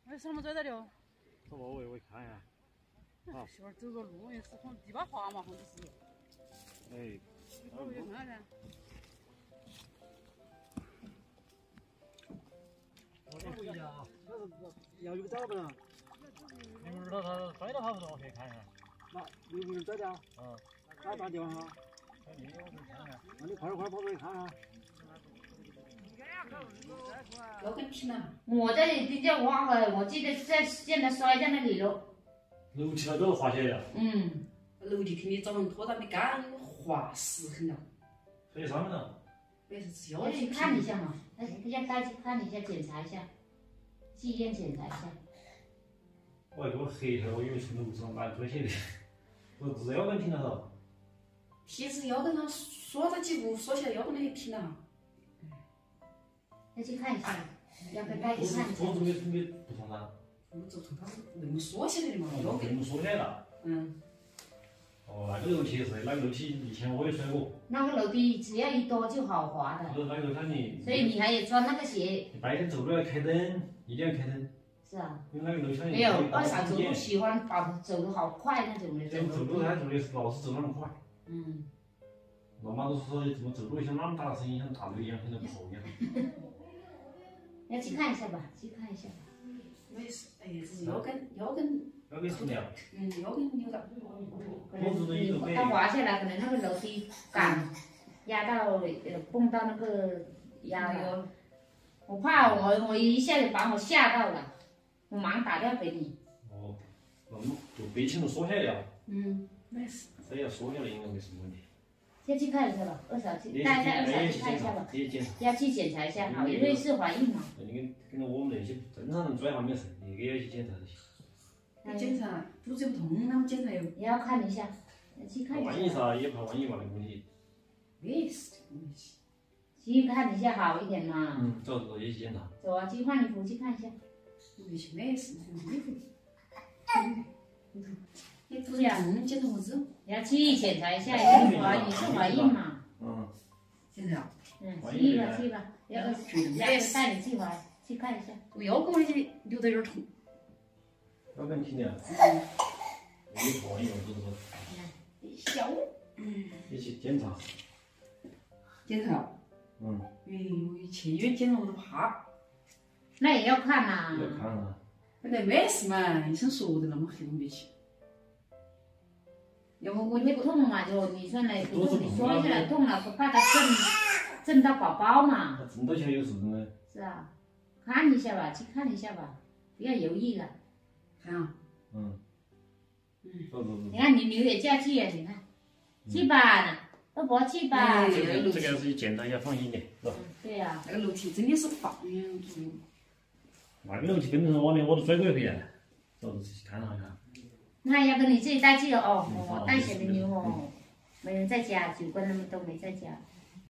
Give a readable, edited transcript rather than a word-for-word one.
为什么在这里哦？ 走我看一下。好。 媳妇走个路也是从地巴滑嘛，好像是。 哎。 一会儿我去看看。 我问一下啊，要有找不到？你不知道他摔到好不多，我可以看一下。那有没有找到？他打电话哈。那你快点跑过去看看。 要跟停了，我在比较挖了，我记得在现在摔在那里了。 楼梯那都滑起来了。 楼梯肯定早上拖到没干，滑死很了。 飞上面了。 没事，要去看一下嘛，要带去看一下，检查一下，去医院检查一下。 我还给我黑头，我以为是楼上搬拖鞋的，我不是腰杆停了噻。 其实腰杆上说了几步，说起来腰杆那也停了。要去看一下，要不要带去看一下？ 我准备不痛噻。 我走痛，它是那么缩起来的嘛， 腰杆那么缩起来了。哦，那个楼梯是那个楼梯，以前我也摔过。 那个楼梯只要一多就好滑的。 那个看你。 所以你还得穿那个鞋。 你白天走路要开灯，一定要开灯。 是啊。 因为那个楼梯上没有，二嫂走路喜欢走得好快那种的。 走路他走的是老是走那么快。老妈都说怎么走路像那么大的声音，像打雷一样，像在跑一样。 要去看一下吧，去看一下吧。没事，哎呀，这腰杆是凉。 腰杆扭到。 它它滑下来，可能那个楼梯杆压到蹦到那个压了。我怕我一下就把我吓到了，我忙打电话给你。 哦，那么就背轻了缩下来了。 没事。 这要缩下来应该没什么问题。 先去看一下吧，二嫂去带二嫂去看一下吧，要去检查一下好，因为是怀孕嘛。 你跟我们那些正常人拽下没事，你也要去检查就行。 检查肚子不痛，那么检查也要看一下，要去看一下。 万一啥也怕万一嘛那个问题。 没事，去看一下好一点嘛。 走也去检查。 走啊，去换衣服去看一下。没事，衣服。你不想检查么子？要去检查一下，你是怀孕嘛？检查。去吧，要带你去看一下。我腰杆扭得有点痛。 腰杆停了。没错，有就是说。 小。 你去检查。 检查。一去医院检查我都怕。那也要看呐。 要看啊。 那没事嘛，医生说的那么黑没去。要不我你不痛嘛，就你说那不痛，你说起来痛了，不怕它震到宝宝嘛。 震到起来有事呢。 是啊，看一下吧，去看一下吧，不要犹豫了。看啊。你看你留也假期啊，你看，去吧，老婆去吧。 这个是检查一下放心点，是吧？ 对呀，那个楼梯真的是放眼足。 那个楼梯根本上外面我都摔过一回了，到时去看看。 那要不你自己带去哦，我带小的牛哦，没人在家，酒官他们都没在家。